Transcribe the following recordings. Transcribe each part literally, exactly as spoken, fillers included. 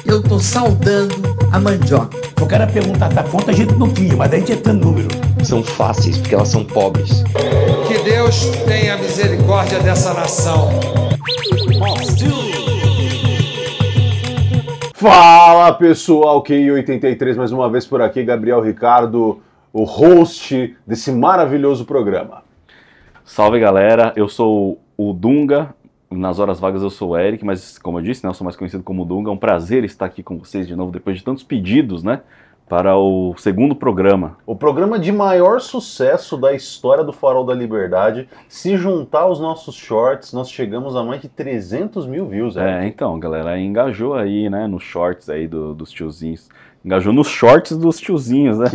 eu tô saudando a mandioca. O cara pergunta da conta, a gente não tinha, mas daí tinha tanto número. São fáceis, porque elas são pobres. Que Deus tenha misericórdia dessa nação. Fala pessoal, Q I oitenta e três mais uma vez por aqui, Gabriel Ricardo, o host desse maravilhoso programa. Salve galera, eu sou o Dunga, nas horas vagas eu sou o Eric, mas como eu disse, né, eu sou mais conhecido como Dunga. É um prazer estar aqui com vocês de novo, depois de tantos pedidos, né, para o segundo programa. O programa de maior sucesso da história do Farol da Liberdade. Se juntar os nossos shorts, nós chegamos a mais de trezentos mil views. Eric. É, então galera, engajou aí, né, nos shorts aí do, dos tiozinhos. Engajou nos shorts dos tiozinhos, né?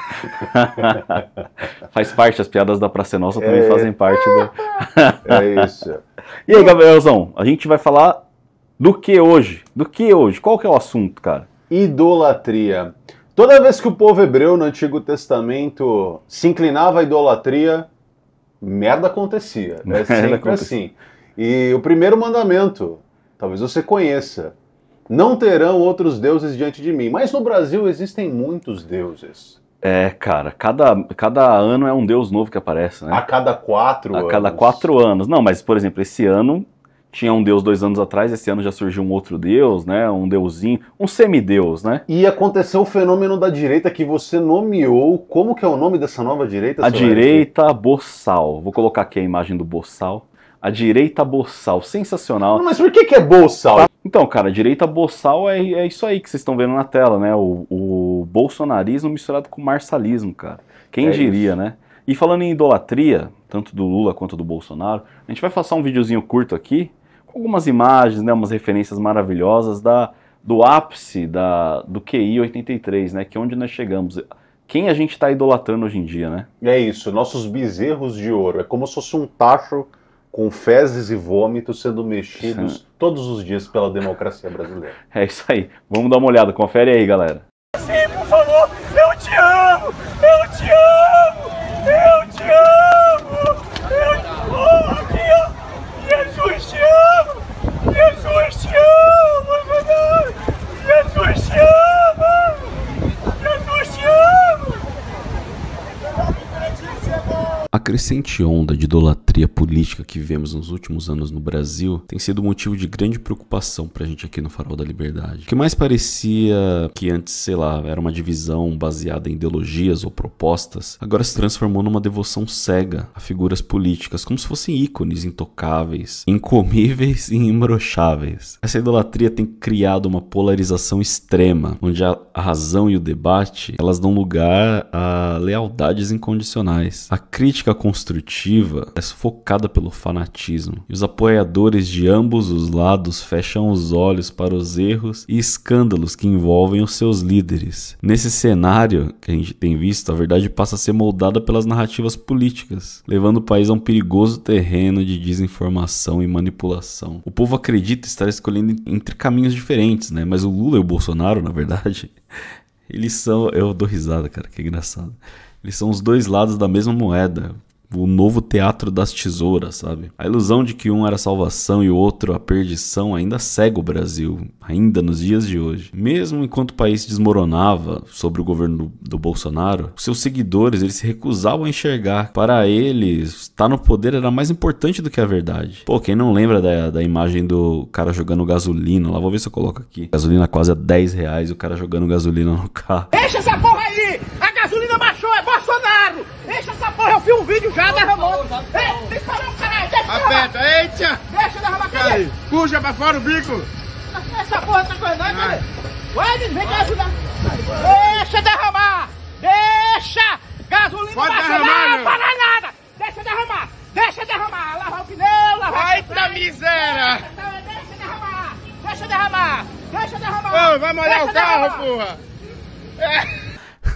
Faz parte, as piadas da Praça Nossa também é... fazem parte do... É isso. E aí, Gabrielzão, a gente vai falar do que hoje? Do que hoje? Qual que é o assunto, cara? Idolatria. Toda vez que o povo hebreu no Antigo Testamento se inclinava à idolatria, merda acontecia. É merda sempre acontecia. assim. E o primeiro mandamento, talvez você conheça: não terão outros deuses diante de mim. Mas no Brasil existem muitos deuses. É, cara, cada, cada ano é um deus novo que aparece, né? A cada quatro A anos. A cada quatro anos. Não, mas, por exemplo, esse ano tinha um deus dois anos atrás, esse ano já surgiu um outro deus, né? Um deusinho, um semideus, né? E aconteceu o fenômeno da direita que você nomeou. Como que é o nome dessa nova direita? A direita boçal. Vou colocar aqui a imagem do boçal. A direita boçal, sensacional. Não, mas por que que é boçal? Então, cara, a direita boçal é, é isso aí que vocês estão vendo na tela, né? O, o bolsonarismo misturado com o marçalismo, cara. Quem é diria, isso. né? E falando em idolatria, tanto do Lula quanto do Bolsonaro, a gente vai passar um videozinho curto aqui, com algumas imagens, né? Umas referências maravilhosas da, do ápice da, do Q I oitenta e três, né? Que é onde nós chegamos. Quem a gente está idolatrando hoje em dia, né? É isso, nossos bezerros de ouro. É como se fosse um tacho com fezes e vômitos sendo mexidos Sim. todos os dias pela democracia brasileira. É isso aí. Vamos dar uma olhada. Confere aí, galera. Sim, por favor. Eu te amo. Eu te amo. Eu te amo. Eu te amo. Aqui, ó. Jesus te amo. Jesus te amo. Jesus te amo. Jesus te amo. A crescente onda de idolatria política que vivemos nos últimos anos no Brasil tem sido motivo de grande preocupação pra gente aqui no Farol da Liberdade. O que mais parecia que antes, sei lá, era uma divisão baseada em ideologias ou propostas, agora se transformou numa devoção cega a figuras políticas, como se fossem ícones intocáveis, incomíveis e imbrocháveis. Essa idolatria tem criado uma polarização extrema, onde a razão e o debate, elas dão lugar a lealdades incondicionais. A crítica construtiva é sufocada pelo fanatismo, e os apoiadores de ambos os lados fecham os olhos para os erros e escândalos que envolvem os seus líderes. Nesse cenário que a gente tem visto, a verdade passa a ser moldada pelas narrativas políticas, levando o país a um perigoso terreno de desinformação e manipulação. O povo acredita estar escolhendo entre caminhos diferentes, né? Mas o Lula e o Bolsonaro, na verdade, eles são... Eu dou risada, cara, que engraçado. Eles são os dois lados da mesma moeda. O novo teatro das tesouras, sabe? A ilusão de que um era a salvação e o outro a perdição ainda cega o Brasil, ainda nos dias de hoje. Mesmo enquanto o país desmoronava sobre o governo do, do Bolsonaro, seus seguidores eles se recusavam a enxergar. Para eles, estar no poder era mais importante do que a verdade. Pô, quem não lembra da, da imagem do cara jogando gasolina? Lá, vou ver se eu coloco aqui. Gasolina quase a dez reais e o cara jogando gasolina no carro. Deixa essa porra aí! A gasolina baixou, é Bolsonaro! Deixa essa porra, eu vi um vídeo já derramou. Ei, deixa eu não, caralho, deixa eu Aperta, eita! Deixa eu derramar, cadê? Puxa pra fora o bico! Essa porra tá correndo, cadê? Vai, vem cá ajudar. Deixa derramar! Deixa! Gasolina Pode baixou, derramar, não, meu. para nada! Deixa derramar! Deixa derramar! Lavar o pneu, lavar Eita o miséria! Deixa derramar! Deixa derramar! Deixa derramar! Ô, vai molhar o carro, porra! É.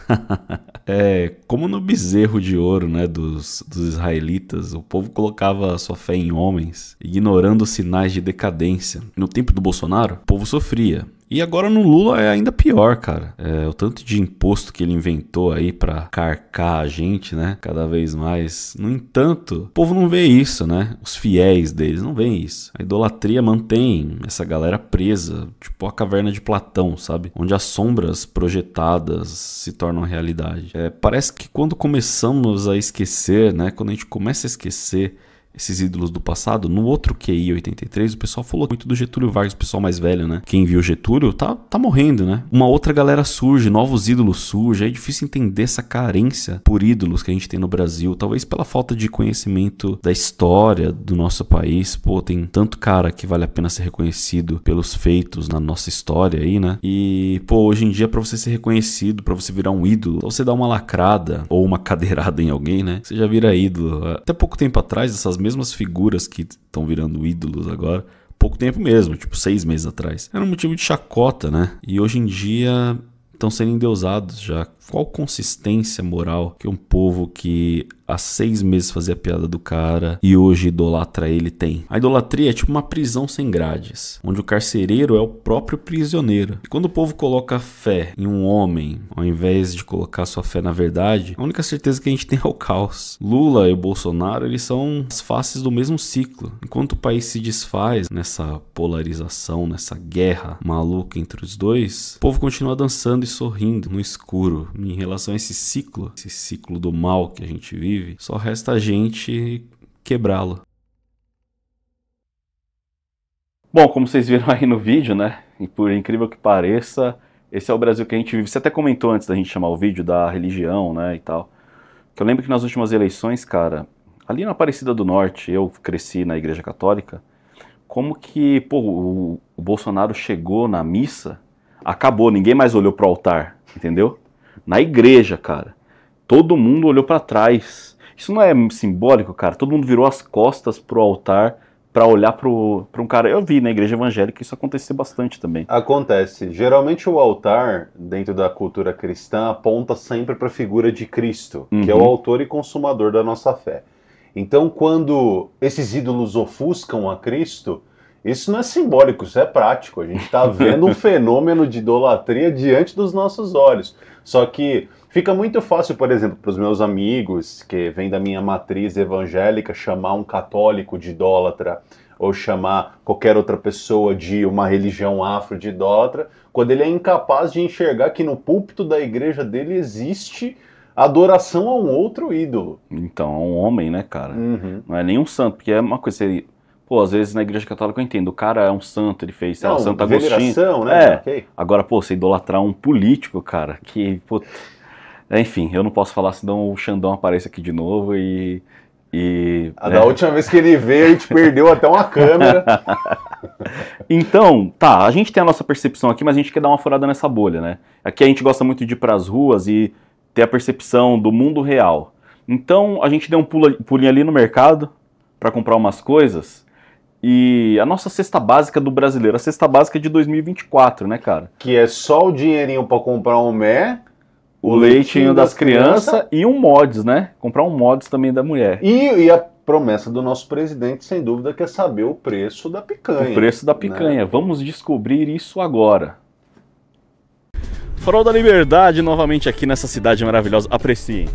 É, como no bezerro de ouro, né, dos, dos israelitas, o povo colocava sua fé em homens, ignorando os sinais de decadência. No tempo do Bolsonaro, o povo sofria. E agora no Lula é ainda pior, cara. É, o tanto de imposto que ele inventou aí pra carcar a gente, né? Cada vez mais. No entanto, o povo não vê isso, né? Os fiéis deles não veem isso. A idolatria mantém essa galera presa, tipo a caverna de Platão, sabe? Onde as sombras projetadas se tornam realidade. É, parece que quando começamos a esquecer, né? Quando a gente começa a esquecer esses ídolos do passado, no outro Q I oitenta e três, o pessoal falou muito do Getúlio Vargas, o pessoal mais velho, né? Quem viu Getúlio tá, tá morrendo, né? Uma outra galera surge, novos ídolos surgem, é difícil entender essa carência por ídolos que a gente tem no Brasil, talvez pela falta de conhecimento da história do nosso país. Pô, tem tanto cara que vale a pena ser reconhecido pelos feitos na nossa história aí, né? E, pô, hoje em dia pra você ser reconhecido, pra você virar um ídolo, você dá uma lacrada ou uma cadeirada em alguém, né? Você já vira ídolo. Até pouco tempo atrás, essas mesmas figuras que estão virando ídolos agora, pouco tempo mesmo, tipo seis meses atrás, era um motivo de chacota, né? E hoje em dia estão sendo endeusados já. Qual consistência moral que um povo que há seis meses fazia piada do cara e hoje idolatra ele tem? A idolatria é tipo uma prisão sem grades, onde o carcereiro é o próprio prisioneiro. E quando o povo coloca fé em um homem, ao invés de colocar sua fé na verdade, a única certeza que a gente tem é o caos. Lula e o Bolsonaro, eles são as faces do mesmo ciclo. Enquanto o país se desfaz nessa polarização, nessa guerra maluca entre os dois, o povo continua dançando e sorrindo no escuro. Em relação a esse ciclo, esse ciclo do mal que a gente vive, só resta a gente quebrá-lo. Bom, como vocês viram aí no vídeo, né? E por incrível que pareça, esse é o Brasil que a gente vive. Você até comentou antes da gente chamar o vídeo da religião, né, e tal. Que eu lembro que nas últimas eleições, cara, ali na Aparecida do Norte, eu cresci na Igreja Católica, como que, pô, o, o Bolsonaro chegou na missa, acabou, ninguém mais olhou pro altar, entendeu? Na igreja, cara, todo mundo olhou pra trás. Isso não é simbólico, cara? Todo mundo virou as costas pro altar pra olhar pro, pra um cara. Eu vi na igreja evangélica isso acontecer bastante também. Acontece. Geralmente o altar, dentro da cultura cristã, aponta sempre pra figura de Cristo, uhum, que é o autor e consumador da nossa fé. Então, quando esses ídolos ofuscam a Cristo, isso não é simbólico, isso é prático. A gente está vendo um fenômeno de idolatria diante dos nossos olhos. Só que fica muito fácil, por exemplo, para os meus amigos que vêm da minha matriz evangélica, chamar um católico de idólatra ou chamar qualquer outra pessoa de uma religião afro de idólatra, quando ele é incapaz de enxergar que no púlpito da igreja dele existe adoração a um outro ídolo. Então, a um homem, né, cara? Uhum. Não é nem um santo, porque é uma coisa... Você... Pô, às vezes na igreja católica eu entendo, o cara é um santo, ele fez, sei lá, Santo Agostinho. Né? É, okay. Agora, pô, você idolatrar um político, cara, que, pô... Enfim, eu não posso falar, senão o Xandão aparece aqui de novo e... e a né? Da última vez que ele veio, a gente perdeu até uma câmera. Então, tá, a gente tem a nossa percepção aqui, mas a gente quer dar uma furada nessa bolha, né? Aqui a gente gosta muito de ir pras ruas e ter a percepção do mundo real. Então, a gente deu um pulinho ali no mercado pra comprar umas coisas... E a nossa cesta básica do brasileiro, a cesta básica de dois mil e vinte e quatro, né, cara? Que é só o dinheirinho pra comprar um mé, o, o leitinho, leitinho das, das crianças criança, e um mods, né? Comprar um mods também da mulher. E, e a promessa do nosso presidente, sem dúvida, que é saber o preço da picanha. O preço da picanha. Né? Vamos descobrir isso agora. Farol da Liberdade, novamente aqui nessa cidade maravilhosa. Apreciem.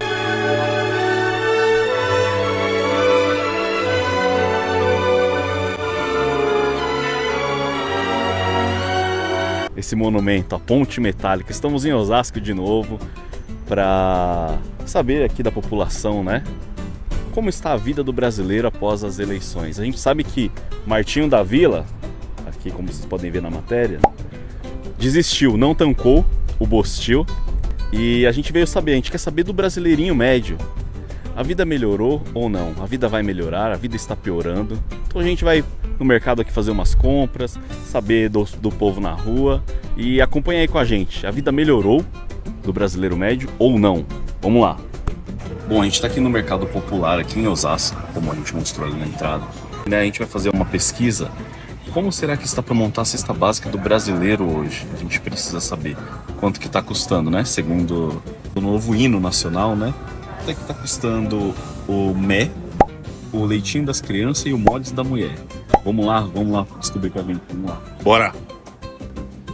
Esse monumento, a Ponte Metálica. Estamos em Osasco de novo para saber aqui da população, né? Como está a vida do brasileiro após as eleições. A gente sabe que Martinho da Vila, aqui como vocês podem ver na matéria, desistiu, não tancou o Bostil. E a gente veio saber, a gente quer saber do brasileirinho médio. A vida melhorou ou não? A vida vai melhorar, a vida está piorando. Então a gente vai no mercado aqui fazer umas compras, saber do, do povo na rua e acompanha aí com a gente. A vida melhorou do brasileiro médio ou não? Vamos lá. Bom, a gente está aqui no Mercado Popular, aqui em Osasco, como a gente mostrou ali na entrada. A gente vai fazer uma pesquisa. Como será que está para montar a cesta básica do brasileiro hoje? A gente precisa saber quanto que está custando, né? Segundo o novo hino nacional, né? Quanto é que está custando o mé, o leitinho das crianças e o mods da mulher? Vamos lá, vamos lá descobrir com a gente. Vamos lá. Bora!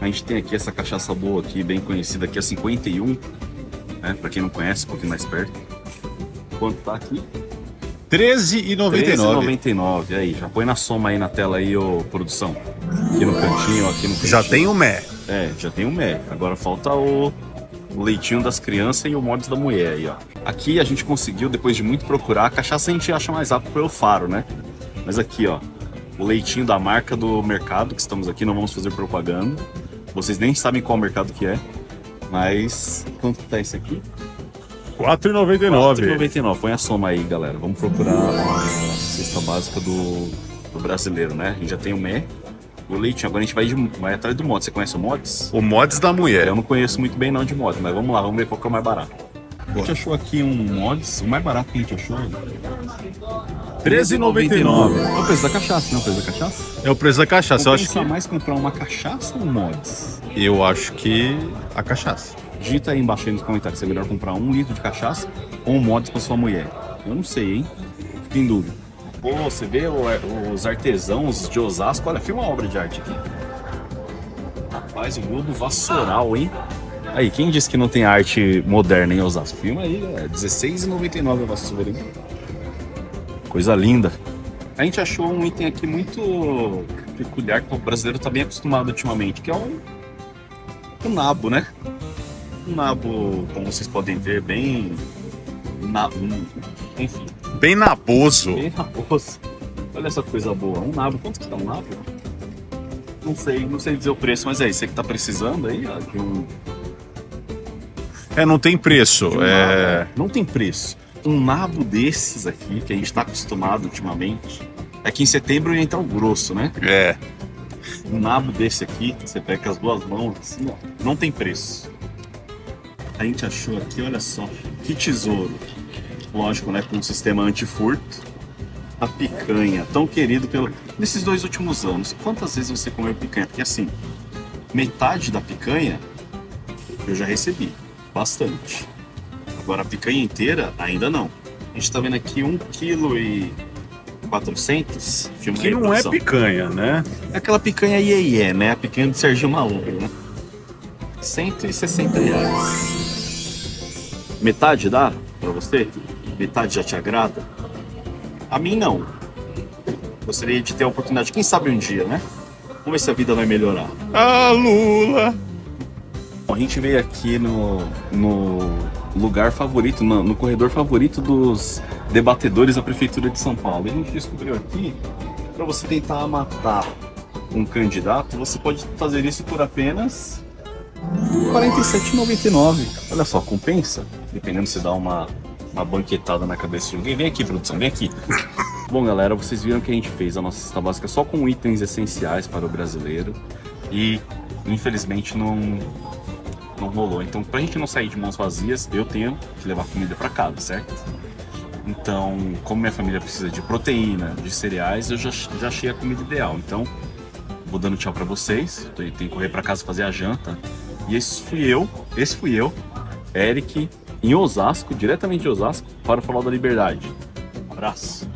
A gente tem aqui essa cachaça boa aqui, bem conhecida aqui, a cinquenta e um, né? Pra quem não conhece, um pouquinho mais perto. Quanto tá aqui? treze e noventa e nove. treze e noventa e nove, aí, já põe na soma aí na tela aí, ô produção. Aqui no cantinho, aqui no cantinho. Já tem o Mé. É, já tem o Mé. Agora falta o, o leitinho das crianças e o mods da mulher aí, ó. Aqui a gente conseguiu, depois de muito procurar, a cachaça a gente acha mais rápido pelo faro, né? Mas aqui, ó, o leitinho da marca do mercado, que estamos aqui, não vamos fazer propaganda. Vocês nem sabem qual mercado que é, mas quanto tá esse aqui? quatro e noventa e nove. quatro e noventa e nove, põe a soma aí, galera. Vamos procurar a cesta básica do, do brasileiro, né? A gente já tem o Mé e o leitinho. Agora a gente vai, de, vai atrás do mods. Você conhece o mods? O mods da mulher. Eu não conheço muito bem não de mods, mas vamos lá, vamos ver qual que é o mais barato. A gente achou aqui um mods, o mais barato que a gente achou, treze e noventa e nove. É o preço da cachaça, não é o preço da cachaça? É o preço da cachaça, eu acho Compensa que... mais comprar uma cachaça ou um mods? Eu acho que a cachaça. Digita aí embaixo aí nos comentários se é melhor comprar um litro de cachaça ou um mods pra sua mulher. Eu não sei, hein? Fiquei em dúvida. Pô, você vê os artesãos de Osasco, olha, filma uma obra de arte aqui. Rapaz, o Globo Vassoural, hein? Aí, quem disse que não tem arte moderna em Osasco? Filma aí, é dezesseis e noventa e nove a vassoura, hein? Coisa linda. A gente achou um item aqui muito peculiar, que o brasileiro tá bem acostumado ultimamente, que é o, o nabo, né? Um nabo, como vocês podem ver, bem... Na... Enfim. Bem naboso. Bem naboso. Olha essa coisa boa. Um nabo. Quanto que tá um nabo? Não sei, não sei dizer o preço, mas é isso. Você que tá precisando aí, ó, de um... É, não tem preço. Um é... nabo, não tem preço. Um nabo desses aqui, que a gente tá acostumado ultimamente, é que em setembro entra o grosso, né? É. Um nabo desse aqui, você pega com as duas mãos, assim, ó, não tem preço. A gente achou aqui, olha só, que tesouro. Lógico, né, com um sistema anti-furto. A picanha, tão querido pelo... Nesses dois últimos anos, quantas vezes você comeu picanha? Porque assim, metade da picanha eu já recebi, bastante. Agora a picanha inteira, ainda não. A gente tá vendo aqui um vírgula quatrocentos. Que não é picanha, né? É aquela picanha iê iê, né? A picanha do Serginho Malandro, né? cento e sessenta reais. Metade dá pra você? Metade já te agrada? A mim não. Gostaria de ter a oportunidade, quem sabe um dia, né? Vamos ver se a vida vai melhorar. Ah, Lula! A gente veio aqui no, no lugar favorito, no, no corredor favorito dos debatedores da Prefeitura de São Paulo. E a gente descobriu aqui, para você tentar matar um candidato, você pode fazer isso por apenas quarenta e sete reais e noventa e nove centavos. Olha só, compensa? Dependendo se dá uma, uma banquetada na cabeça de alguém. Vem aqui, produção, vem aqui. Bom, galera, vocês viram que a gente fez a nossa cesta básica só com itens essenciais para o brasileiro. E, infelizmente, não, não rolou. Então, pra gente não sair de mãos vazias, eu tenho que levar comida para casa, certo? Então, como minha família precisa de proteína, de cereais, eu já, já achei a comida ideal. Então, vou dando tchau para vocês. Tenho que correr para casa fazer a janta. E esse fui eu, esse fui eu, Eric, em Osasco, diretamente de Osasco, para falar da Liberdade. Um abraço.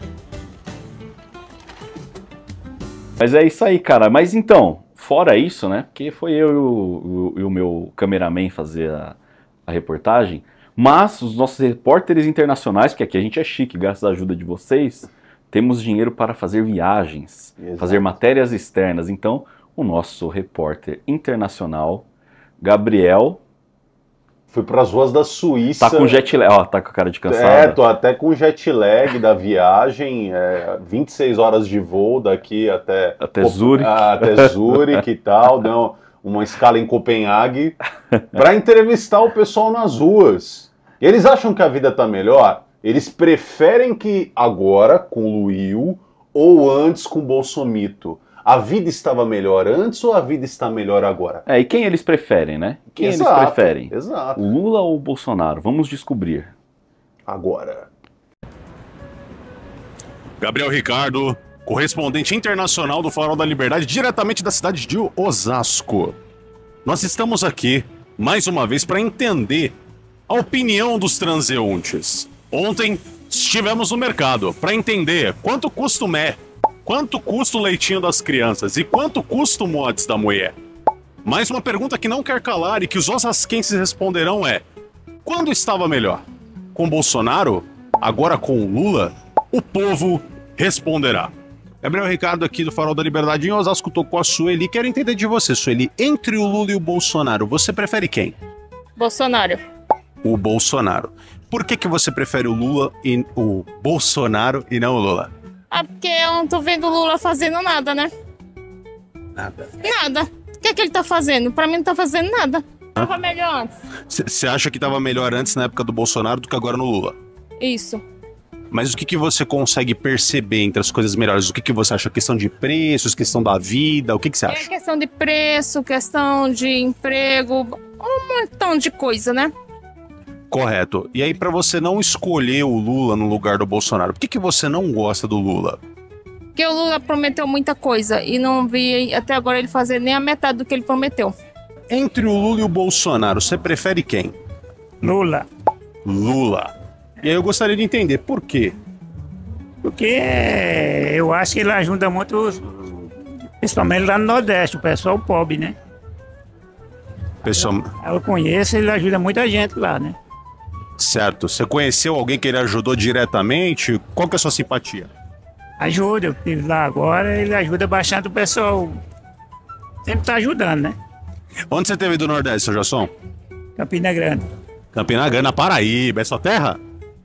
Mas é isso aí, cara. Mas então, fora isso, né? Porque foi eu e o, o, e o meu cameraman fazer a, a reportagem. Mas os nossos repórteres internacionais, porque aqui a gente é chique, graças à ajuda de vocês, temos dinheiro para fazer viagens, Exato. fazer matérias externas. Então, o nosso repórter internacional, Gabriel... Fui para as ruas da Suíça. Tá com jet lag, ó, tá com a cara de cansado. É, tô até com jet lag da viagem, é, vinte e seis horas de voo daqui até... Até Zurique. Até Zurique e tal, deu uma escala em Copenhague, para entrevistar o pessoal nas ruas. E eles acham que a vida tá melhor? Eles preferem que agora, com o Luiu, ou antes com o Bolsomito. A vida estava melhor antes ou a vida está melhor agora? É, e quem eles preferem, né? Quem Exato, eles preferem? Exato. O Lula ou o Bolsonaro? Vamos descobrir. Agora. Gabriel Ricardo, correspondente internacional do Farol da Liberdade, diretamente da cidade de Osasco. Nós estamos aqui, mais uma vez, para entender a opinião dos transeuntes. Ontem estivemos no mercado para entender quanto custa o Mé, quanto custa o leitinho das crianças e quanto custa o mods da mulher. Mas uma pergunta que não quer calar e que os osasquenses responderão é: quando estava melhor? Com Bolsonaro? Agora com Lula? O povo responderá. Gabriel Ricardo aqui do Farol da Liberdade em Osasco, tô com a Sueli. Quero entender de você, Sueli. Entre o Lula e o Bolsonaro, você prefere quem? Bolsonaro. O Bolsonaro. Por que que você prefere o Lula e o Bolsonaro e não o Lula? Ah, porque eu não tô vendo o Lula fazendo nada, né? Nada. Nada. O que é que ele tá fazendo? Pra mim não tá fazendo nada. Tava melhor antes. Você acha que tava melhor antes na época do Bolsonaro do que agora no Lula? Isso. Mas o que que você consegue perceber entre as coisas melhores? O que que você acha? Questão de preços, questão da vida? O que que você acha? É questão de preço, questão de emprego, um montão de coisa, né? Correto. E aí, pra você não escolher o Lula no lugar do Bolsonaro, por que que você não gosta do Lula? Porque o Lula prometeu muita coisa e não vi até agora ele fazer nem a metade do que ele prometeu. Entre o Lula e o Bolsonaro, você prefere quem? Lula. Lula. E aí eu gostaria de entender por quê. Porque eu acho que ele ajuda muito, os- principalmente lá no Nordeste, o pessoal pobre, né? Pessoal, Eu conheço, ele ajuda muita gente lá, né? certo. Você conheceu alguém que ele ajudou diretamente? Qual que é a sua simpatia? Ajuda, eu estive lá agora, ele ajuda bastante o pessoal. Sempre tá ajudando, né? Onde você teve do Nordeste, seu Jasson? Campina Grande. Campina Grande, na Paraíba. É sua terra?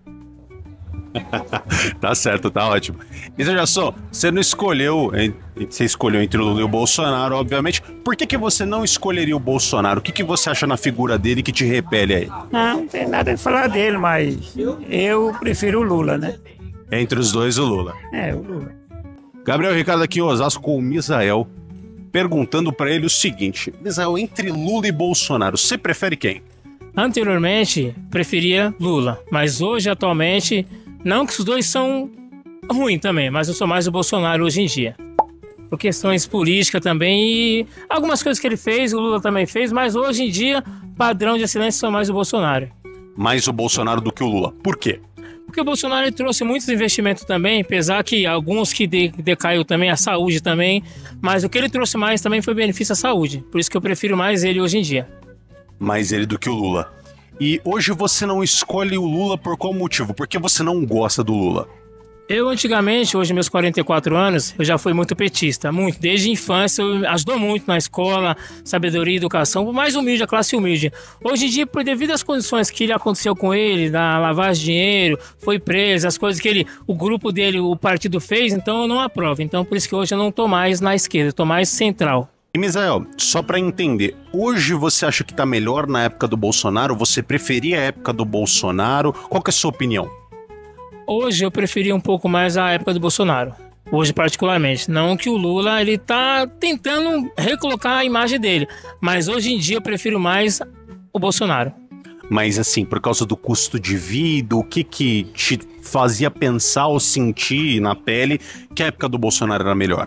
Tá certo, tá ótimo. E seu Jasson, você não escolheu, hein, você escolheu entre o Lula e o Bolsonaro, obviamente. Por que que você não escolheria o Bolsonaro? O que que você acha na figura dele que te repele aí? Não, não tem nada a falar dele, mas eu prefiro o Lula, né? Entre os dois, o Lula. É, o Lula. Gabriel Ricardo aqui em Osasco com o Misael, perguntando pra ele o seguinte: Misael, entre Lula e Bolsonaro, você prefere quem? Anteriormente, preferia Lula, mas hoje, atualmente, não que os dois são ruins também, mas eu sou mais o Bolsonaro hoje em dia. Por questões políticas também e algumas coisas que ele fez, o Lula também fez, mas hoje em dia, padrão de excelência, sou mais o Bolsonaro. Mais o Bolsonaro do que o Lula. Por quê? Porque o Bolsonaro ele trouxe muitos investimentos também, apesar que alguns que de, decaiu também, a saúde também, mas o que ele trouxe mais também foi benefício à saúde. Por isso que eu prefiro mais ele hoje em dia. Mais ele do que o Lula. E hoje você não escolhe o Lula por qual motivo? Porque você não gosta do Lula? Eu antigamente, hoje meus quarenta e quatro anos, eu já fui muito petista, muito. Desde a infância eu ajudou muito na escola, sabedoria e educação, o mais humilde, a classe humilde. Hoje em dia, por devido às condições que ele aconteceu com ele, da lavagem de dinheiro, foi preso, as coisas que ele, o grupo dele, o partido fez, então eu não aprovo. Então por isso que hoje eu não tô mais na esquerda, eu tô mais central. E Misael, só pra entender, hoje você acha que tá melhor na época do Bolsonaro? Você preferia a época do Bolsonaro? Qual que é a sua opinião? Hoje eu preferia um pouco mais a época do Bolsonaro. Hoje particularmente. Não que o Lula, ele tá tentando recolocar a imagem dele. Mas hoje em dia eu prefiro mais o Bolsonaro. Mas assim, por causa do custo de vida, o que que te fazia pensar ou sentir na pele que a época do Bolsonaro era melhor?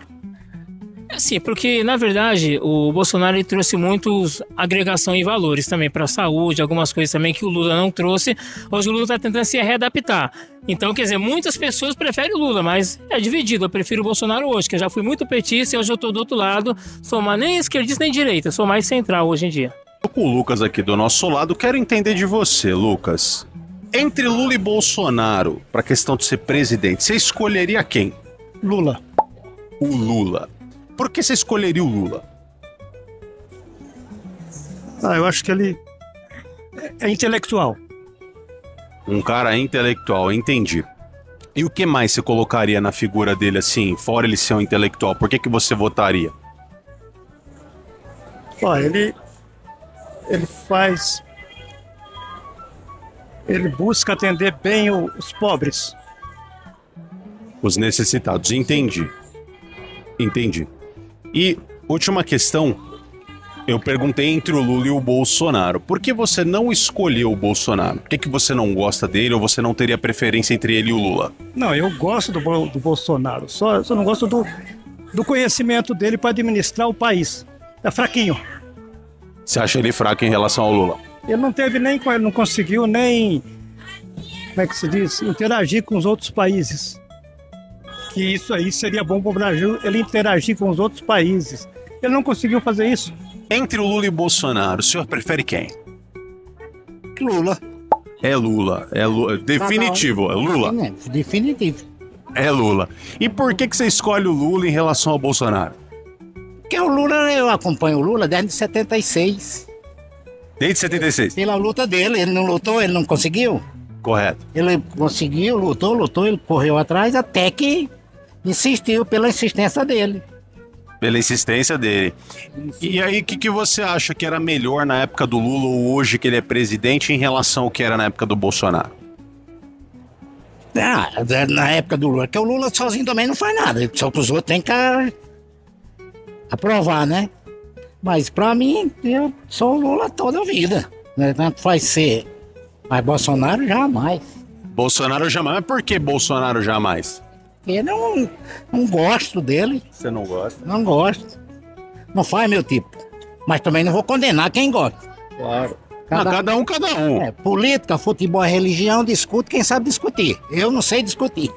Sim, porque na verdade o Bolsonaro ele trouxe muitos agregação em valores também para a saúde, algumas coisas também que o Lula não trouxe. Hoje o Lula está tentando se readaptar. Então, quer dizer, muitas pessoas preferem o Lula, mas é dividido. Eu prefiro o Bolsonaro hoje, que eu já fui muito petista e hoje eu estou do outro lado. Sou mais nem esquerdista nem direita, sou mais central hoje em dia. Tô com o Lucas aqui do nosso lado, quero entender de você, Lucas. Entre Lula e Bolsonaro, para a questão de ser presidente, você escolheria quem? Lula. O Lula. Por que você escolheria o Lula? Ah, eu acho que ele é intelectual. Um cara intelectual, entendi. E o que mais você colocaria na figura dele assim, fora ele ser um intelectual? Por que que você votaria? Olha, ele, ele faz... Ele busca atender bem o- os pobres. Os necessitados, entendi. Entendi. E, última questão, eu perguntei entre o Lula e o Bolsonaro. Por que você não escolheu o Bolsonaro? Por que que você não gosta dele ou você não teria preferência entre ele e o Lula? Não, eu gosto do, Bol- do Bolsonaro, só, só não gosto do, do conhecimento dele para administrar o país. É fraquinho. Você acha ele fraco em relação ao Lula? Ele não teve nem, co- não conseguiu nem, como é que se diz, interagir com os outros países. Que isso aí seria bom para o Brasil, ele interagir com os outros países. Ele não conseguiu fazer isso. Entre o Lula e o Bolsonaro, o senhor prefere quem? Lula. É Lula, é Lula. Definitivo, é Lula. Definitivo. É Lula. E por que, que você escolhe o Lula em relação ao Bolsonaro? Porque o Lula, eu acompanho o Lula desde setenta e seis. Desde setenta e seis? Pela luta dele, ele não lutou, ele não conseguiu. Correto. Ele conseguiu, lutou, lutou, ele correu atrás até que insistiu pela insistência dele. Pela insistência dele. E aí, o que, que você acha que era melhor na época do Lula ou hoje que ele é presidente em relação ao que era na época do Bolsonaro? Ah, na época do Lula, porque o Lula sozinho também não faz nada, só que os outros têm que aprovar, né? Mas pra mim, eu sou o Lula toda a vida, né? Tanto faz ser, mas Bolsonaro jamais. Bolsonaro jamais? Mas por que Bolsonaro jamais? Eu não, não gosto dele. Você não gosta? Não gosto. Não faz meu tipo. Mas também não vou condenar quem gosta. Claro. Cada, não, cada um, cada um. É, política, futebol, religião, discute quem sabe discutir. Eu não sei discutir.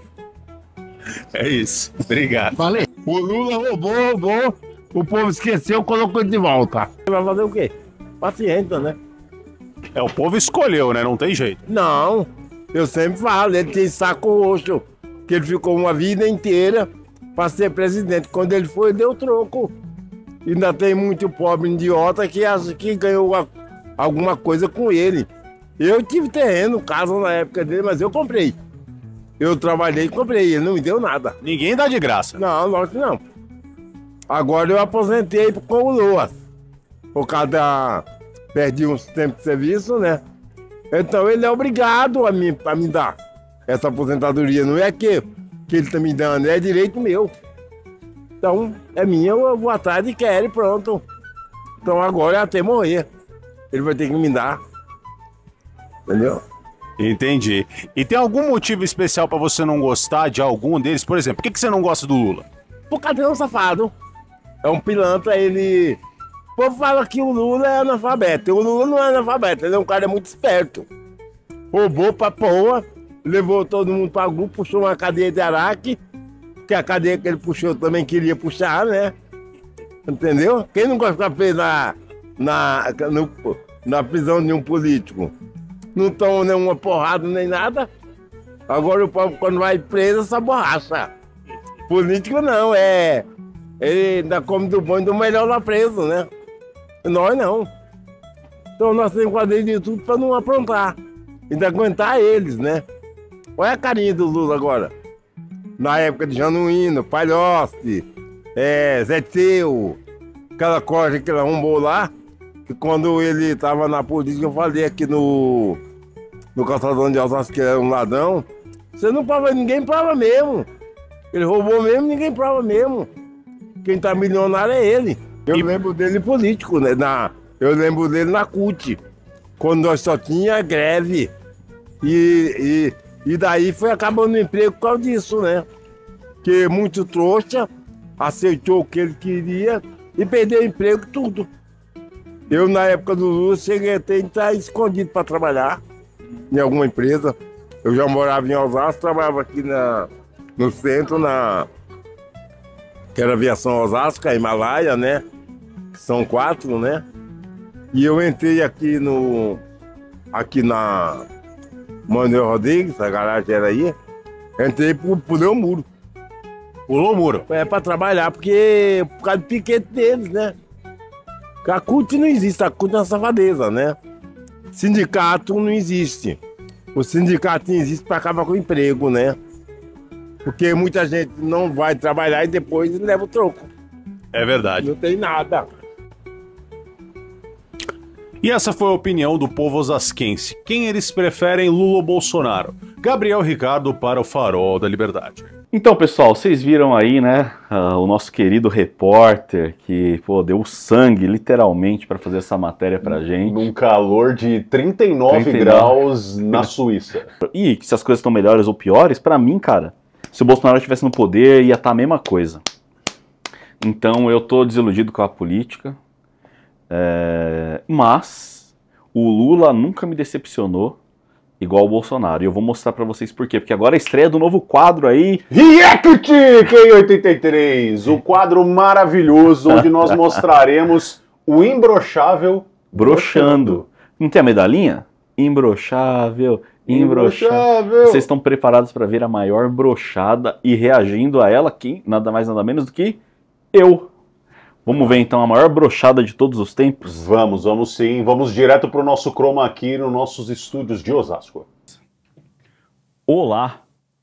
É isso. Obrigado. Valeu. O Lula roubou, roubou. O povo esqueceu, colocou de volta. Vai fazer o quê? Paciência, né? É, o povo escolheu, né? Não tem jeito. Não. Eu sempre falo, ele tem saco roxo. Que ele ficou uma vida inteira para ser presidente. Quando ele foi, deu troco. E ainda tem muito pobre idiota que acha que ganhou a, alguma coisa com ele. Eu tive terreno, casa na época dele, mas eu comprei. Eu trabalhei e comprei, ele não me deu nada. Ninguém dá de graça. Não, lógico que não. Agora eu aposentei com o Lula. Por causa da... Perdi uns tempos de serviço, né? Então ele é obrigado a me, a me dar essa aposentadoria. Não é que, que ele tá me dando, é direito meu. Então, é minha, eu vou atrás e quero e pronto. Então agora é até morrer. Ele vai ter que me dar. Entendeu? Entendi. E tem algum motivo especial pra você não gostar de algum deles? Por exemplo, por que, que você não gosta do Lula? Por causa de um safado. É um pilantra, ele... O povo fala que o Lula é analfabeto. O Lula não é analfabeto, ele é um cara muito esperto. Roubou pra porra, levou todo mundo pra grupo, puxou uma cadeia de araque, que a cadeia que ele puxou também queria puxar, né? Entendeu? Quem não gosta de ficar preso na, na, no, na prisão de um político? Não toma nenhuma porrada nem nada. Agora o povo, quando vai preso, essa borracha. Político não, é... Ele ainda come do bom e do melhor lá preso, né? Nós não. Então nós temos que fazer de tudo para não aprontar. Ainda aguentar eles, né? Olha a carinha do Lula agora. Na época de Januíno, Palhoce, é, Zé Teu, aquela corja que ele arrombou lá, que quando ele estava na política, eu falei aqui no, no calçadão de Osasco que era um ladrão. Você não prova, ninguém prova mesmo. Ele roubou mesmo, ninguém prova mesmo. Quem tá milionário é ele. Eu e... lembro dele político, né? Na, eu lembro dele na C U T, quando nós só tinha greve. E, e, e daí foi acabando o emprego por causa disso, né? Que muito trouxa aceitou o que ele queria e perdeu o emprego tudo. Eu, na época do Lula, cheguei a ter que estar escondido para trabalhar em alguma empresa. Eu já morava em Osasco, trabalhava aqui na, no centro, na... que era Aviação Osasco, a Himalaia, né? Que são quatro, né? E eu entrei aqui no... aqui na Manuel Rodrigues, a garagem era aí. Entrei e pulei o muro. Pulou o muro? É, pra trabalhar, porque... por causa do piquete deles, né? Porque a C U T não existe, a C U T é uma safadeza, né? Sindicato não existe. O sindicato existe para acabar com o emprego, né? Porque muita gente não vai trabalhar e depois leva o troco. É verdade. Não tem nada. E essa foi a opinião do povo osasquense. Quem eles preferem, Lula ou Bolsonaro? Gabriel Ricardo para o Farol da Liberdade. Então, pessoal, vocês viram aí, né, uh, o nosso querido repórter que, pô, deu sangue, literalmente, para fazer essa matéria pra gente. Num calor de trinta e nove graus na Suíça. E se as coisas estão melhores ou piores, pra mim, cara, se o Bolsonaro estivesse no poder, ia estar a mesma coisa. Então, eu tô desiludido com a política, é... mas o Lula nunca me decepcionou igual o Bolsonaro. E eu vou mostrar pra vocês por quê. Porque agora é a estreia do novo quadro aí... React K oitenta e três! O quadro maravilhoso onde nós mostraremos O imbrochável broxando. Não tem a medalhinha? Imbrochável, imbrochável. Vocês estão preparados para ver a maior brochada e reagindo a ela, quem? Nada mais, nada menos do que eu. Vamos ver então a maior brochada de todos os tempos? Vamos, vamos sim. Vamos direto para o nosso chroma aqui nos nossos estúdios de Osasco. Olá,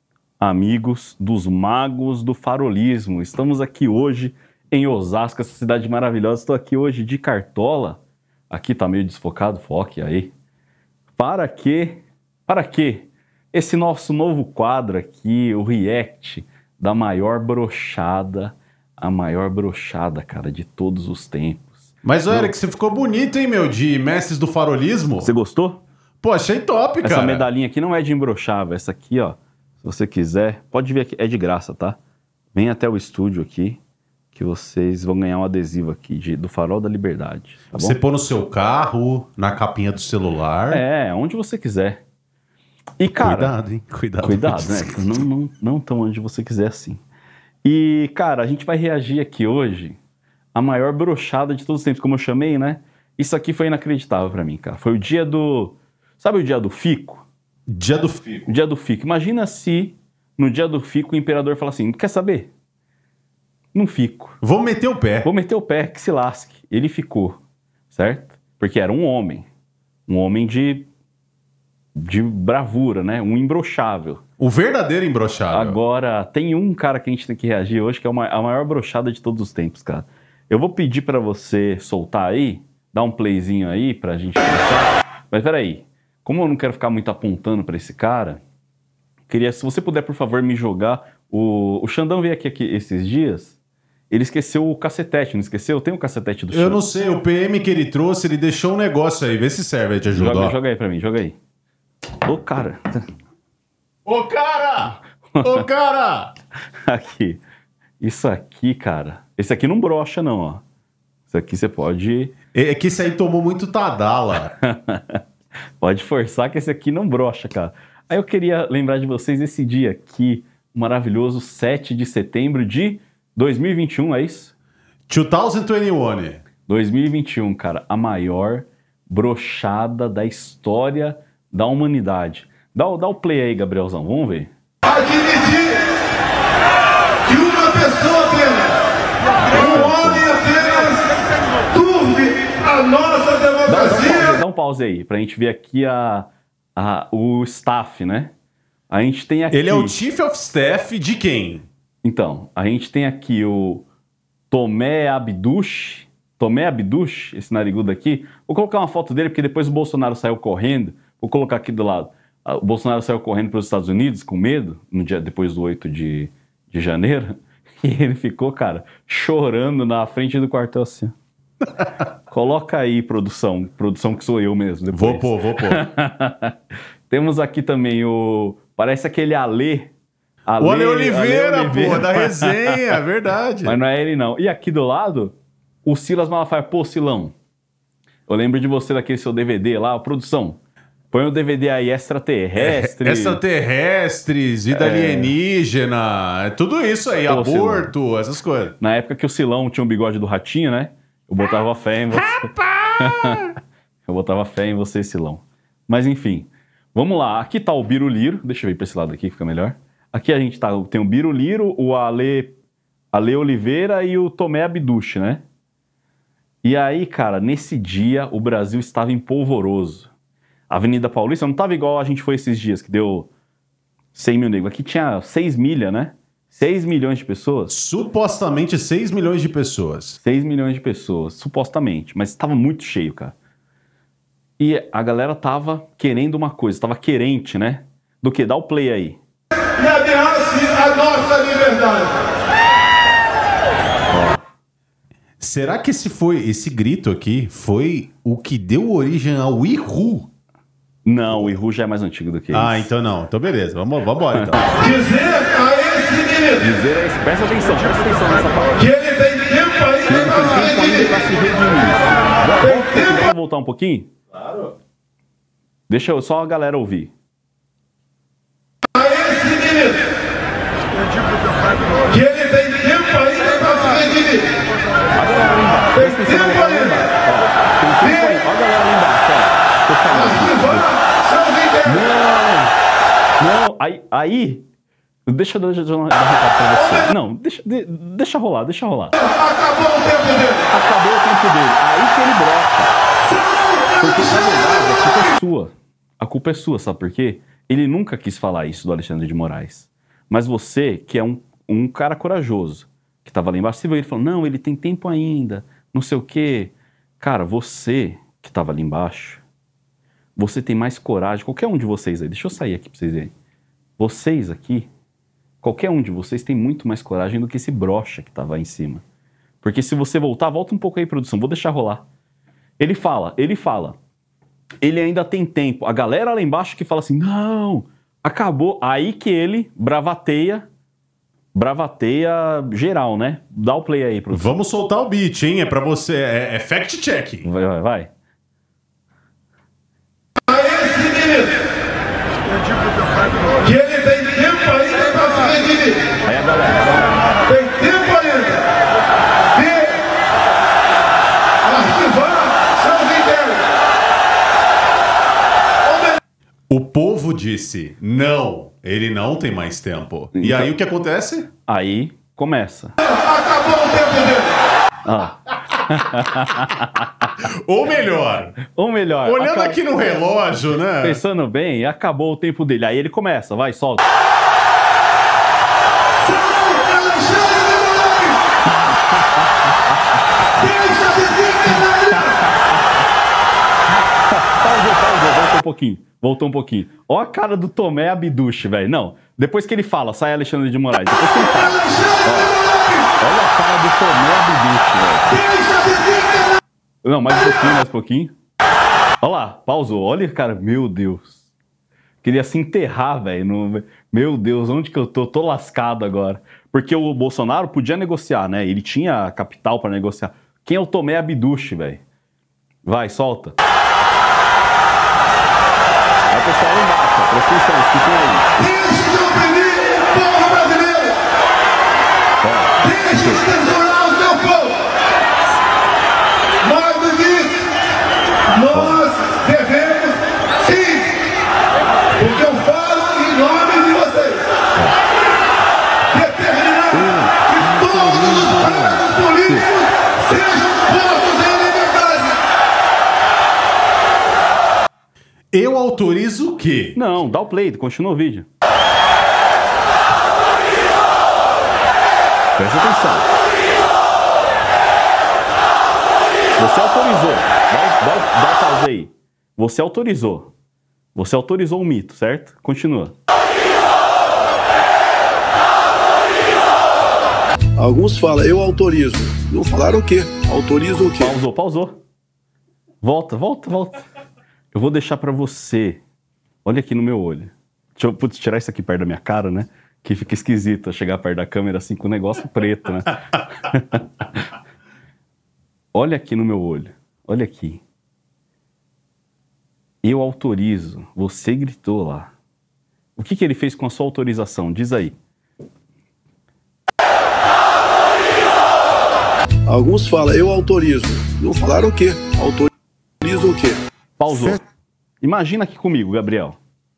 amigos dos magos do farolismo. Estamos aqui hoje em Osasco, essa cidade maravilhosa. Estou aqui hoje de cartola. Aqui tá meio desfocado, foque aí. Para que, para que esse nosso novo quadro aqui, o react da maior brochada, a maior brochada, cara, de todos os tempos. Mas, Eric, você ficou bonito, hein, meu, de mestres do farolismo? Você gostou? Pô, achei top, cara. Essa medalhinha aqui não é de imbrochável, essa aqui, ó, se você quiser, pode ver aqui, é de graça, tá? Vem até o estúdio aqui, que vocês vão ganhar um adesivo aqui de, do Farol da Liberdade. Tá você bom? põe no seu carro, na capinha do celular. É, onde você quiser. E, cara... Cuidado, hein? Cuidado. Cuidado, né? Não, não, não tão onde você quiser assim. E, cara, a gente vai reagir aqui hoje à maior brochada de todos os tempos, como eu chamei, né? Isso aqui foi inacreditável pra mim, cara. Foi o dia do... Sabe o dia do fico? Dia do fico. O dia do fico. Imagina se no dia do fico o imperador fala assim, quer saber? Não fico. Vou meter o pé. Vou meter o pé, que se lasque. Ele ficou, certo? Porque era um homem. Um homem de, de bravura, né? Um imbrochável. O verdadeiro imbrochável. Agora, tem um cara que a gente tem que reagir hoje, que é uma, a maior brochada de todos os tempos, cara. Eu vou pedir pra você soltar aí, dar um playzinho aí pra gente começar. Mas peraí, como eu não quero ficar muito apontando pra esse cara, queria, se você puder, por favor, me jogar... O, o Xandão veio aqui, aqui esses dias... Ele esqueceu o cacetete, não esqueceu? Tem o cacetete do Xandão. Eu não sei, o P M que ele trouxe, ele deixou um negócio aí. Vê se serve aí, te ajuda. Joga, joga aí pra mim, joga aí. Ô, cara. Ô, cara! Ô, cara! Aqui. Isso aqui, cara. Esse aqui não brocha, não, ó. Isso aqui você pode... É que esse aí tomou muito Tadala. Pode forçar que esse aqui não brocha, cara. Aí eu queria lembrar de vocês esse dia aqui, maravilhoso, sete de setembro de... dois mil e vinte e um, é isso? dois mil e vinte e um. dois mil e vinte e um, cara. A maior brochada da história da humanidade. Dá, dá o play aí, Gabrielzão. Vamos ver. Admitir que uma pessoa apenas, um homem apenas, turve a nossa democracia. Dá, dá um pause aí, pra gente ver aqui a, a, o staff, né? A gente tem aqui... Ele é o Chief of Staff de quem? Então, a gente tem aqui o Tomé Abduch, Tomé Abduch, esse narigudo aqui. Vou colocar uma foto dele, porque depois o Bolsonaro saiu correndo. Vou colocar aqui do lado. O Bolsonaro saiu correndo para os Estados Unidos com medo, no dia depois do oito de janeiro. E ele ficou, cara, chorando na frente do quartel assim. Coloca aí, produção. Produção que sou eu mesmo. Depois. Vou pôr, vou pôr. Temos aqui também o... Parece aquele Alê. Ale, o Ale Oliveira, Ale Oliveira, pô, da resenha, é verdade. Mas não é ele, não. E aqui do lado, o Silas Malafaia. Pô, Silão, eu lembro de você daquele seu D V D lá, produção. Põe o D V D aí, extraterrestre. É, extraterrestres, vida é... alienígena, é tudo isso aí, Pô, aborto, Silão. Essas coisas. Na época que o Silão tinha o bigode do ratinho, né? Eu botava fé em você. Eu botava fé em você, Silão. Mas enfim, vamos lá. Aqui tá o Biruliro. Deixa eu ir pra esse lado aqui, fica melhor. Aqui a gente tá, tem o Biruliro, o Ale, Ale Oliveira e o Tomé Abduch, né? E aí, cara, nesse dia o Brasil estava em polvoroso. A Avenida Paulista não estava igual a gente foi esses dias, que deu cem mil negros. Aqui tinha seis milhas, né? seis milhões de pessoas. Supostamente seis milhões de pessoas. seis milhões de pessoas, supostamente. Mas estava muito cheio, cara. E a galera tava querendo uma coisa, tava querente, né? Do que? Dá o play aí. E ameace a nossa liberdade. Será que esse foi esse grito aqui foi o que deu origem ao Ihu? Não, o Ihu já é mais antigo do que isso. Ah, então não. Então beleza, vamos, vamos embora então. Dizer a esse indivíduo. Dizer a esse... Presta atenção, presta atenção nessa palavra. Que ele tem tempo ainda para se redimir. Vamos voltar um pouquinho? Claro. Deixa eu, só a galera ouvir. Que ele tem tempo ainda para se redimir. Tem tempo ainda. Aí, aí deixa, deixa, deixa eu dar um recado pra você. Não, deixa, de, deixa rolar, deixa rolar. Acabou o tempo dele. Acabou o tempo dele. Aí que ele brocha. Porque, na verdade, a culpa é sua. A culpa é sua, sabe por quê? Ele nunca quis falar isso do Alexandre de Moraes. Mas você, que é um, um cara corajoso, que tava lá embaixo, você viu ele falando, não, ele tem tempo ainda, não sei o quê. Cara, você que tava ali embaixo, você tem mais coragem, qualquer um de vocês aí, deixa eu sair aqui pra vocês verem. Vocês aqui, qualquer um de vocês tem muito mais coragem do que esse brocha que tava aí em cima. Porque se você voltar, volta um pouco aí, produção, vou deixar rolar. Ele fala, ele fala, ele ainda tem tempo. A galera lá embaixo que fala assim, não, acabou. Aí que ele bravateia, bravateia geral, né? Dá o play aí, produção. Vamos soltar o beat, hein? É pra você, é, é fact-check. Vai, vai, vai. Que ele tem tempo ainda pra se redimir. Aí a galera. Tem tempo ainda de arquivar seus inteiros. O povo disse, não, ele não tem mais tempo. E aí o que acontece? Aí começa. Acabou o tempo dele. Ah. Ou melhor. Ou melhor. Olhando acab... aqui no relógio, né? Pensando bem, acabou o tempo dele. Aí ele começa, vai, solta. Pausou, pausou, voltou um pouquinho. Voltou um pouquinho. Ó a cara do Tomé Abduche, velho. Não, depois que ele fala, sai Alexandre de Moraes. Depois que ele fala. Ó, olha a cara do Tomé Abduche, velho. Não, mais um pouquinho, mais um pouquinho. Olha lá, pausou. Olha, cara, meu Deus. Queria se enterrar, velho. No... Meu Deus, onde que eu tô? Tô lascado agora. Porque o Bolsonaro podia negociar, né? Ele tinha capital pra negociar. Quem é o Tomé Abduche, velho? Vai, solta. Aí o pessoal lá embaixo, presta atenção, escutem aí. Deixe de oprimir o povo brasileiro. Deixe de censurar o seu povo. Mais do que isso, nós devemos, sim, porque eu falo em nome de vocês, determinar que todos os presos políticos sejam postos em liberdade. Eu autorizo o quê? Não, dá o play, continua o vídeo. Presta atenção. Você autorizou. Dá, dá, dá pausa aí. Você autorizou. Você autorizou o mito, certo? Continua. Alguns falam, eu autorizo. Não falaram o quê? Autorizo o quê? Pausou, pausou. Volta, volta, volta. Eu vou deixar pra você. Olha aqui no meu olho. Deixa eu putz, tirar isso aqui perto da minha cara, né? Que fica esquisito chegar perto da câmera assim com o negócio preto, né? Olha aqui no meu olho. Olha aqui. Eu autorizo. Você gritou lá. O que, que ele fez com a sua autorização? Diz aí. Alguns falam, eu autorizo. Não falaram o quê? Autorizo o quê? Pausou. Imagina aqui comigo, Gabriel.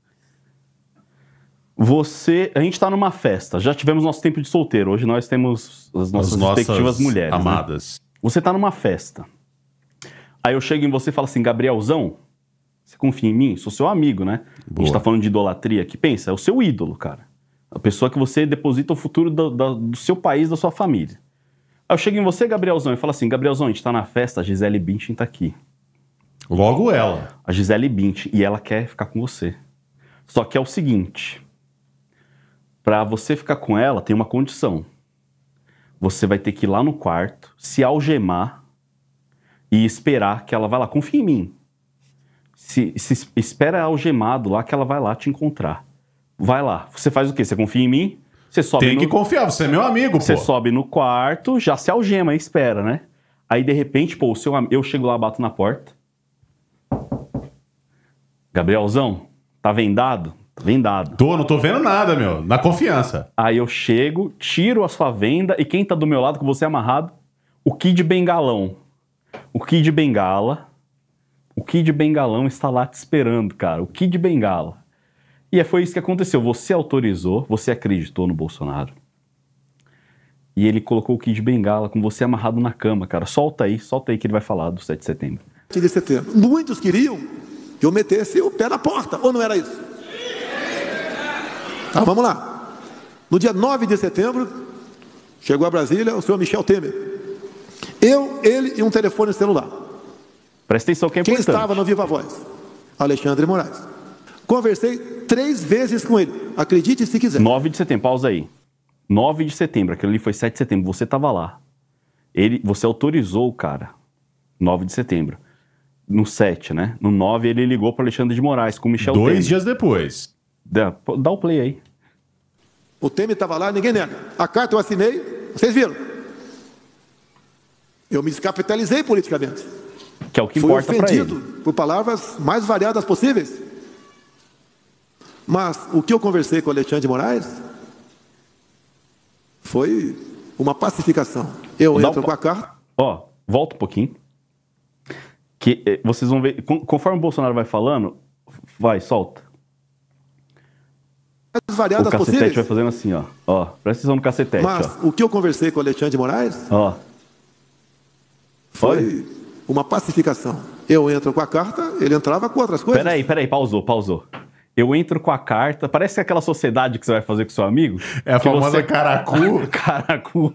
Você... A gente tá numa festa. Já tivemos nosso tempo de solteiro. Hoje nós temos as nossas, as nossas respectivas mulheres. Amadas. Né? Você tá numa festa. Aí eu chego em você e falo assim, Gabrielzão, você confia em mim? Sou seu amigo, né? Boa. A gente tá falando de idolatria aqui. Pensa, é o seu ídolo, cara. A pessoa que você deposita o futuro do, do, do seu país, da sua família. Aí eu chego em você, Gabrielzão, e falo assim, Gabrielzão, a gente tá na festa, a Gisele Bündchen tá aqui. Logo ela. A Gisele Bündchen. E ela quer ficar com você. Só que é o seguinte. Pra você ficar com ela, tem uma condição. Você vai ter que ir lá no quarto, se algemar e esperar que ela vá lá. Confia em mim. Se, se espera algemado lá que ela vai lá te encontrar. Vai lá. Você faz o quê? Você confia em mim? Você sobe Tem no... que confiar, você é meu amigo, Você pô. sobe no quarto, já se algema e espera, né? Aí, de repente, pô, o seu... eu chego lá, bato na porta. Gabrielzão, tá vendado? Tá vendado. Tô, não tô vendo nada, meu. Na confiança. Aí eu chego, tiro a sua venda e quem tá do meu lado com você amarrado? O Kid Bengalão. O Kid Bengala. O Kid Bengalão está lá te esperando, cara. O Kid Bengala. E foi isso que aconteceu. Você autorizou, você acreditou no Bolsonaro. E ele colocou o Kid Bengala com você amarrado na cama, cara. Solta aí, solta aí que ele vai falar do sete de setembro. sete de setembro. Muitos queriam que eu metesse o pé na porta, ou não era isso? Tá, vamos lá. No dia nove de setembro, chegou a Brasília o senhor Michel Temer. Eu, ele e um telefone celular. Presta atenção que é importante. Quem estava no Viva Voz? Alexandre Moraes. Conversei três vezes com ele. Acredite se quiser. nove de setembro, pausa aí. nove de setembro, aquilo ali foi sete de setembro, você estava lá. Ele, você autorizou o cara. nove de setembro. No sete, né? No nove ele ligou para Alexandre de Moraes com o Michel Temer. Dois dias depois. Dá, dá o play aí. O Temer estava lá, ninguém nega. A carta eu assinei, vocês viram. Eu me descapitalizei politicamente. Que é o que Fui importa para ele. ofendido por palavras mais variadas possíveis. Mas o que eu conversei com o Alexandre de Moraes foi uma pacificação. Eu Dá entro um... com a carta. Ó, volta um pouquinho. Que eh, vocês vão ver. Conforme o Bolsonaro vai falando, vai, solta. As variadas o cacetete possíveis. vai fazendo assim, ó. Ó, presta atenção no cacetete. Mas ó. o que eu conversei com o Alexandre de Moraes ó. foi Olha. uma pacificação. Eu entro com a carta, ele entrava com outras coisas. Peraí, peraí, pausou, pausou. Eu entro com a carta, parece aquela sociedade que você vai fazer com seu amigo. É a famosa você... caracu. Caracu.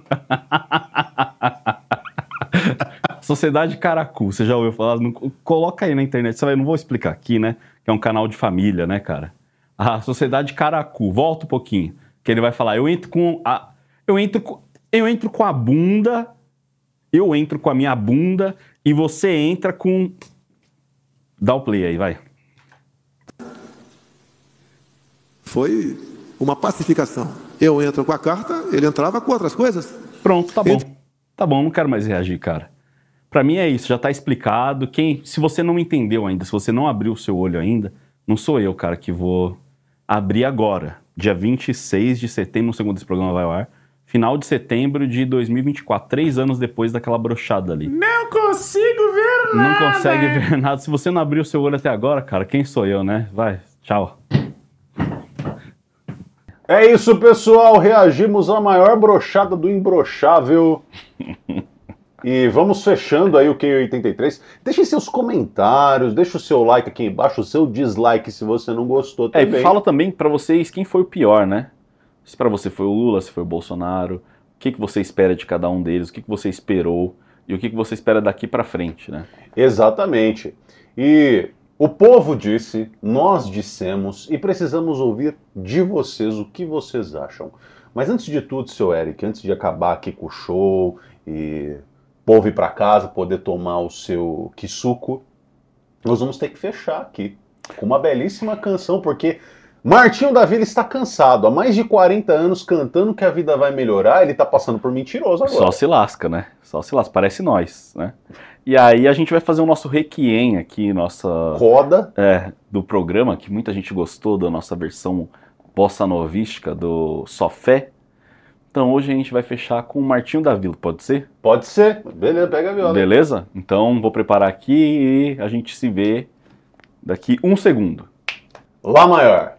Sociedade Caracu, você já ouviu falar? Não... Coloca aí na internet, você vai... não vou explicar aqui, né? Que é um canal de família, né, cara? A Sociedade Caracu, volta um pouquinho, que ele vai falar, eu entro com a... Eu entro com... Eu entro com a bunda, eu entro com a minha bunda e você entra com... Dá o play aí, vai. Foi uma pacificação. Eu entro com a carta, ele entrava com outras coisas. Pronto, tá bom. Tá bom, não quero mais reagir, cara. Pra mim é isso, já tá explicado. Quem, se você não entendeu ainda, se você não abriu o seu olho ainda, não sou eu, cara, que vou abrir agora. Dia vinte e seis de setembro, segundo esse programa vai ao ar. Final de setembro de dois mil e vinte e quatro, três anos depois daquela brochada ali. Não consigo ver nada! Não consegue ver nada. Se você não abriu o seu olho até agora, cara, quem sou eu, né? Vai, tchau. É isso, pessoal. Reagimos à maior brochada do imbrochável. E vamos fechando aí o Q oitenta e três. Deixem seus comentários, deixa o seu like aqui embaixo, o seu dislike se você não gostou também. É, fala também pra vocês quem foi o pior, né? Se pra você foi o Lula, se foi o Bolsonaro, o que, que você espera de cada um deles, o que, que você esperou e o que, que você espera daqui pra frente, né? Exatamente. E o povo disse, nós dissemos e precisamos ouvir de vocês o que vocês acham. Mas antes de tudo, seu Eric, antes de acabar aqui com o show e o povo ir pra casa, poder tomar o seu quisuco, nós vamos ter que fechar aqui com uma belíssima canção, porque Martinho da Vila está cansado. Há mais de quarenta anos cantando que a vida vai melhorar, ele tá passando por mentiroso agora. Só se lasca, né? Só se lasca, parece nós, né? E aí a gente vai fazer o nosso requiem aqui, nossa... Roda. É, do programa, que muita gente gostou da nossa versão bossa novística do Só Fé. Então hoje a gente vai fechar com o Martinho da Vila, pode ser? Pode ser. Beleza, pega a viola. Beleza? Então vou preparar aqui e a gente se vê daqui um segundo. Lá maior.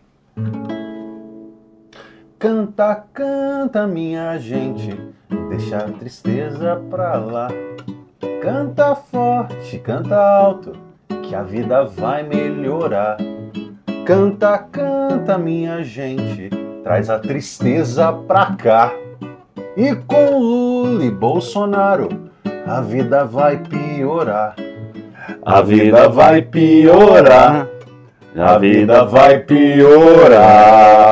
Canta, canta, minha gente, deixa a tristeza pra lá. Canta forte, canta alto, que a vida vai melhorar. Canta, canta, minha gente, traz a tristeza pra cá. E com Lula e Bolsonaro, a vida vai piorar. A vida vai piorar. A vida vai piorar.